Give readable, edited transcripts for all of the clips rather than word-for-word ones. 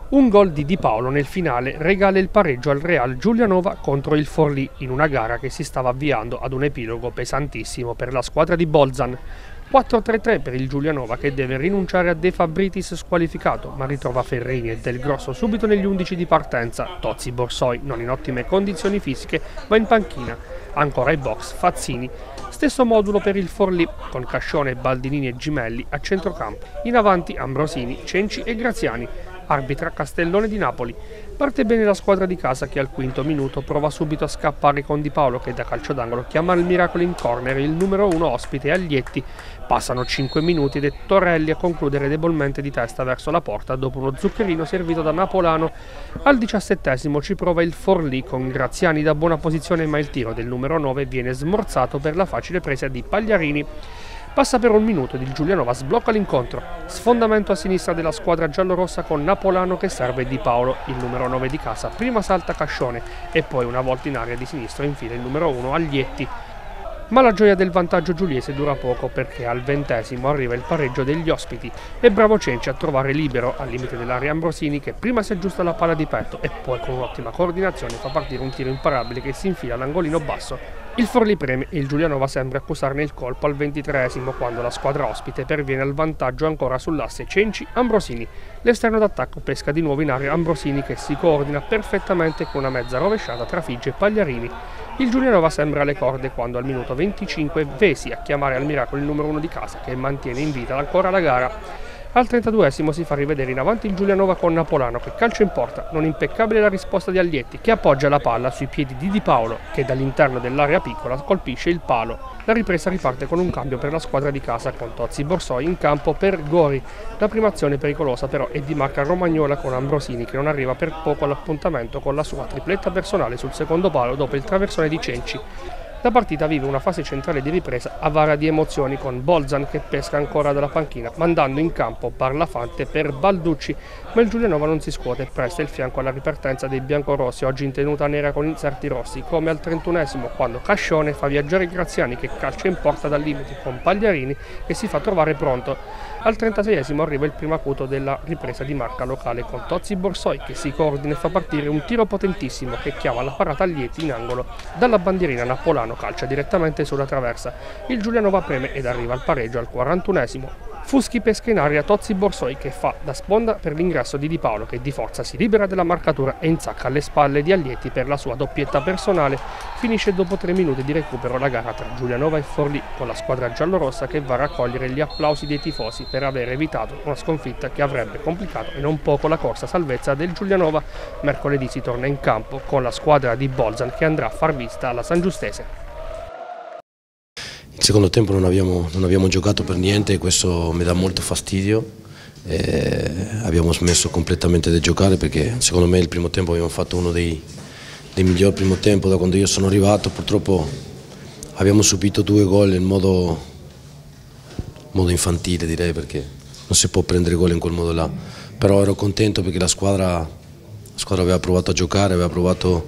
Un gol di Di Paolo nel finale regala il pareggio al Real Giulianova contro il Forlì in una gara che si stava avviando ad un epilogo pesantissimo per la squadra di Bolzan. 4-3-3 per il Giulianova che deve rinunciare a De Fabritis squalificato, ma ritrova Ferrini e Del Grosso subito negli 11 di partenza. Tozzi Borsoi, non in ottime condizioni fisiche, va in panchina. Ancora ai box Fazzini. Stesso modulo per il Forlì, con Cascione, Baldinini e Gimelli a centrocampo. In avanti Ambrosini, Cenci e Graziani. Arbitra Castellone di Napoli. Parte bene la squadra di casa che al quinto minuto prova subito a scappare con Di Paolo che da calcio d'angolo chiama il miracolo in corner il numero 1 ospite Aglietti. Passano 5 minuti ed è Torelli a concludere debolmente di testa verso la porta dopo uno zuccherino servito da Napolano. Al 17° ci prova il Forlì con Graziani da buona posizione, ma il tiro del numero 9 viene smorzato per la facile presa di Pagliarini. Passa per un minuto ed il Giulianova sblocca l'incontro. Sfondamento a sinistra della squadra giallorossa con Napolano che serve Di Paolo, il numero 9 di casa. Prima salta Cascione e poi una volta in area di sinistro infila il numero 1 Aglietti. Ma la gioia del vantaggio giuliese dura poco perché al 20° arriva il pareggio degli ospiti e bravo Cenci a trovare libero al limite dell'area Ambrosini che prima si aggiusta la palla di petto e poi con un'ottima coordinazione fa partire un tiro imparabile che si infila all'angolino basso. Il Forlì preme e il Giulianova sembra accusarne il colpo al 23° quando la squadra ospite perviene al vantaggio ancora sull'asse Cenci-Ambrosini. L'esterno d'attacco pesca di nuovo in area Ambrosini che si coordina perfettamente con una mezza rovesciata tra Figge e Pagliarini. Il Giulianova sembra alle corde quando al minuto 25 Vesi a chiamare al miracolo il numero 1 di casa che mantiene in vita ancora la gara. Al 32° si fa rivedere in avanti il Giulianova con Napolano che calcia in porta, non impeccabile la risposta di Aglietti che appoggia la palla sui piedi di Di Paolo che dall'interno dell'area piccola colpisce il palo. La ripresa riparte con un cambio per la squadra di casa con Tozzi Borsoi in campo per Gori. La prima azione pericolosa però è di Marca Romagnola con Ambrosini che non arriva per poco all'appuntamento con la sua tripletta personale sul secondo palo dopo il traversone di Cenci. La partita vive una fase centrale di ripresa avara di emozioni con Bolzan che pesca ancora dalla panchina mandando in campo Parlafante per Balducci, ma il Giulianova non si scuote e presta il fianco alla ripartenza dei biancorossi oggi in tenuta nera con inserti rossi come al 31° quando Cascione fa viaggiare Graziani che calcia in porta dal limite con Pagliarini che si fa trovare pronto. Al 36° arriva il primo acuto della ripresa di marca locale con Tozzi Borsoi che si coordina e fa partire un tiro potentissimo che chiama la parata Aglietti in angolo. Dalla bandierina Napolano calcia direttamente sulla traversa. Il Giulianova preme ed arriva al pareggio al 41°. Fuschi pesca in aria Tozzi Borsoi che fa da sponda per l'ingresso di Di Paolo che di forza si libera della marcatura e insacca alle spalle di Aglietti per la sua doppietta personale. Finisce dopo 3 minuti di recupero la gara tra Giulianova e Forlì con la squadra giallorossa che va a raccogliere gli applausi dei tifosi per aver evitato una sconfitta che avrebbe complicato e non poco la corsa salvezza del Giulianova. Mercoledì si torna in campo con la squadra di Bolzan che andrà a far vista alla San Giustese. Il secondo tempo non abbiamo giocato per niente e questo mi dà molto fastidio. Abbiamo smesso completamente di giocare perché secondo me il primo tempo abbiamo fatto uno dei migliori primo tempo da quando io sono arrivato. Purtroppo abbiamo subito 2 gol in modo infantile, direi, perché non si può prendere gol in quel modo là. Però ero contento perché la squadra aveva provato a giocare, aveva provato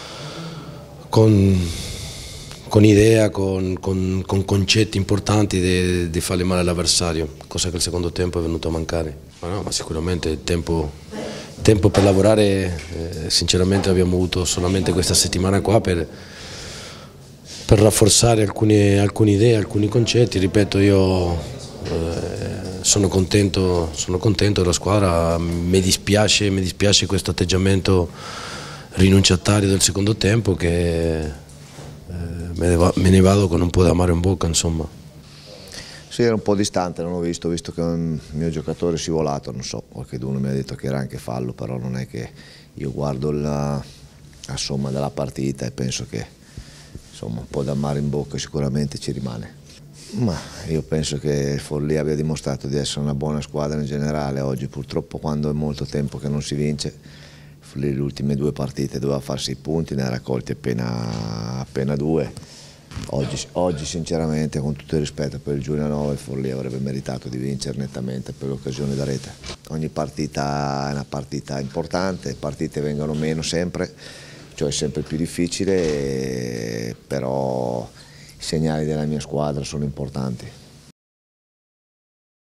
con idea, con concetti importanti di fare male all'avversario, cosa che il secondo tempo è venuto a mancare. Ma sicuramente il tempo per lavorare, sinceramente abbiamo avuto solamente questa settimana qua per rafforzare alcune idee, alcuni concetti. Ripeto, io sono contento della squadra, mi dispiace questo atteggiamento rinunciatario del secondo tempo che me ne vado con un po' d'amaro in bocca, insomma. Sì, era un po' distante, non ho visto che un mio giocatore è scivolato, non so, qualcuno mi ha detto che era anche fallo, però non è che io guardo la somma della partita e penso che insomma un po' d'amaro in bocca sicuramente ci rimane. Ma io penso che il Forlì abbia dimostrato di essere una buona squadra in generale oggi, purtroppo quando è molto tempo che non si vince. Le ultime 2 partite doveva fare 6 punti, ne ha raccolti appena 2. Oggi sinceramente, con tutto il rispetto per il Giulianova, il Forlì avrebbe meritato di vincere nettamente per l'occasione da rete. Ogni partita è una partita importante, le partite vengono meno sempre, cioè è sempre più difficile, però i segnali della mia squadra sono importanti.